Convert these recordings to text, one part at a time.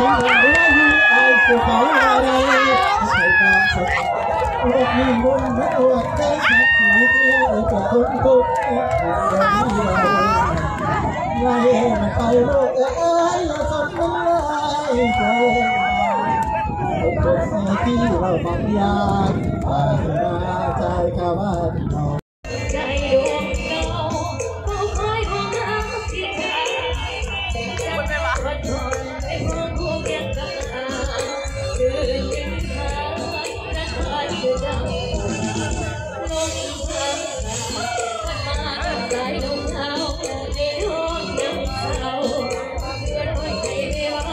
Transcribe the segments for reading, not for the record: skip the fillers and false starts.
ที่เราบางยาปาถนาใจข้าบ้านใจดวงเก่าผู้คอยห่วงหาที่ใจจะวัดทนไปห่วงคู่เคียงกันเดินยังหาและคอยอยู่ดังลงทางมันมาทำใจลงเท้าในห้องยังเศร้าเพื่อนไว้ใจไม่ไหว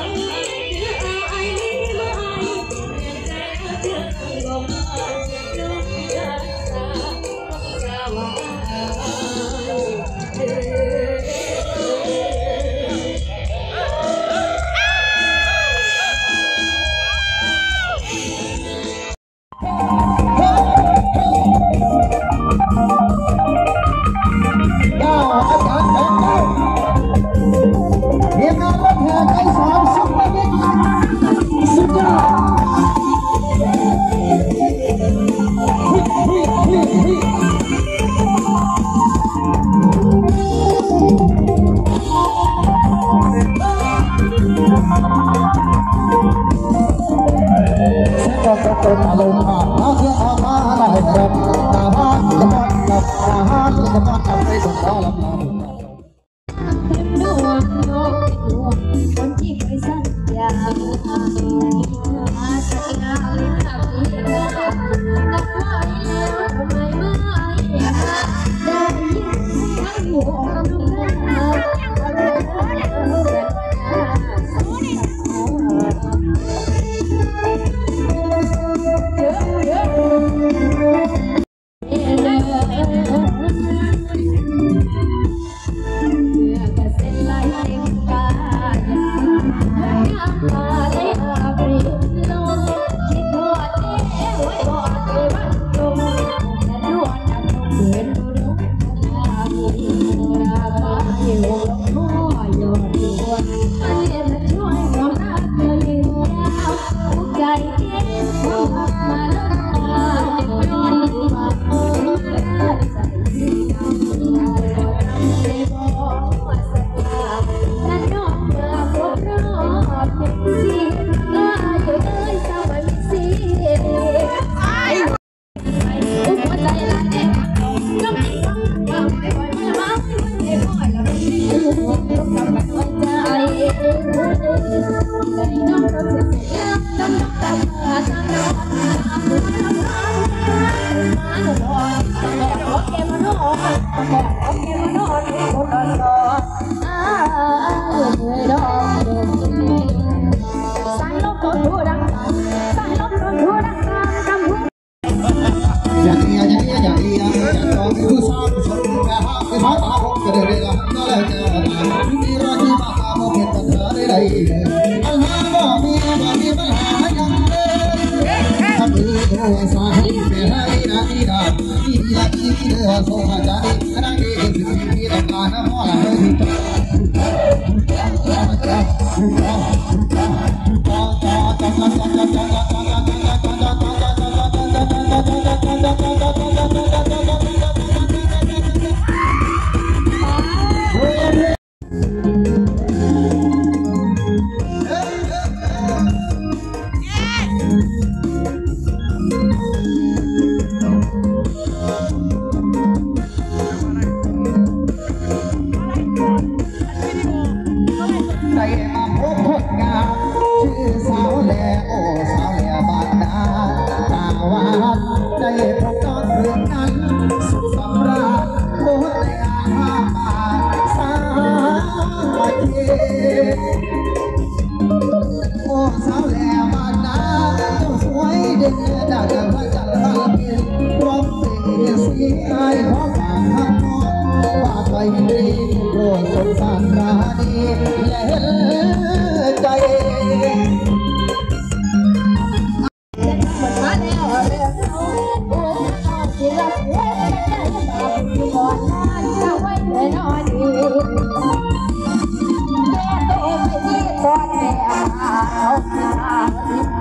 Hãy subscribe cho kênh Ghiền Mì Gõ để không bỏ lỡ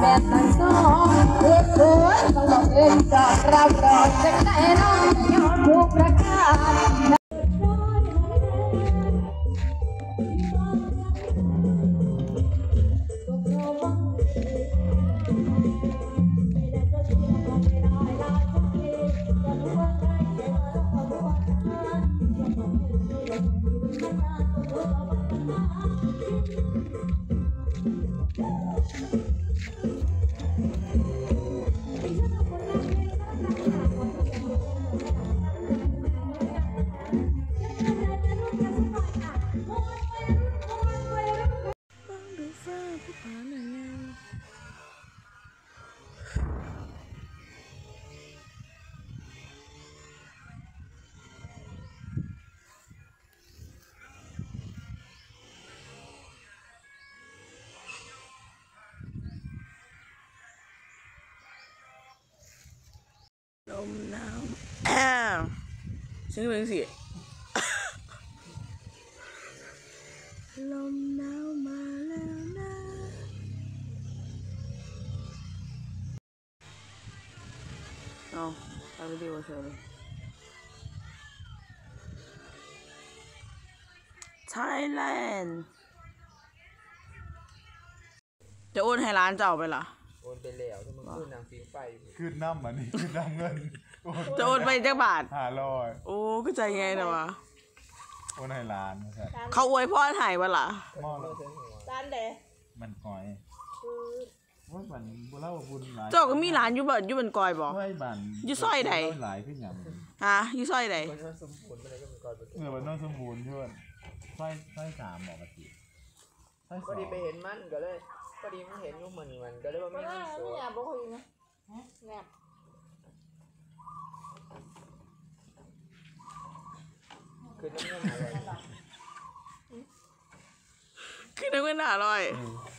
นทั้งสองเกิดเกิดต้องบอกเอ็นจอดรับรองจะได้น้องยอมทุกประการลมหนาวฉันเป็นสิลมหนาวมาแล้วนะเอาไปวิดีโอเฉยเลย Thailand จะโอนให้ร้านเจ้าไปเหรอโอนไปแล้วถ้ามึงขึ้นนางฟิงไฟขึ้นน้ำอันนี้ขึ้นน้ำเงินจะโอนไปจักบาท 500 โอ้ก็ใจไงนะวะโอนให้ร้านใช่เขาอวยพ่อถ่ายวะล่ะมอร้านเด๋มันก้อยว่าบันบุเล่าบุญหลายเจ้าก็มีร้านอยู่บนกอยบ่ว่าบันอยู่ซอยใดหลายขึ้นอย่างฮะอยู่ซอยใดมันสมบูรณ์อะไรก็มันก่อนมันต้องสมบูรณ์ช่วยซอย3บอกกันทีพอดีไปเห็นมันก็เลยพอดีมันเห็นอยู่เหมือนมันก็เลยว่าไม่มีโซ่ไม่อยากบอกคุยนะแนบคือน้ำเงินอะไรคือน้ำเงิน500